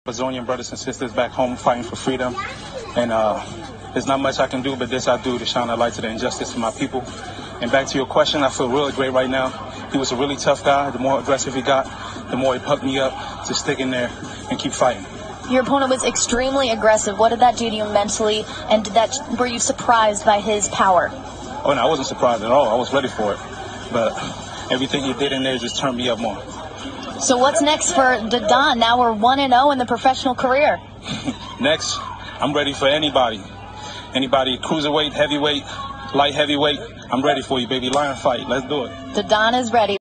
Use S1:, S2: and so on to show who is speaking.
S1: Amazonian brothers and sisters back home fighting for freedom, and there's not much I can do, but this I do to shine a light to the injustice of my people. And back to your question, I feel really great right now. He was a really tough guy. The more aggressive he got, the more he pumped me up to stick in there and keep fighting.
S2: Your opponent was extremely aggressive. What did that do to you mentally, and were you surprised by his power?
S1: Oh, no, I wasn't surprised at all. I was ready for it, but everything he did in there just turned me up more.
S2: So what's next for Don? Now we're 1-0 in the professional career.
S1: Next, I'm ready for anybody. Anybody, cruiserweight, heavyweight, light heavyweight. I'm ready for you, baby. Lion fight. Let's do it.
S2: Don is ready.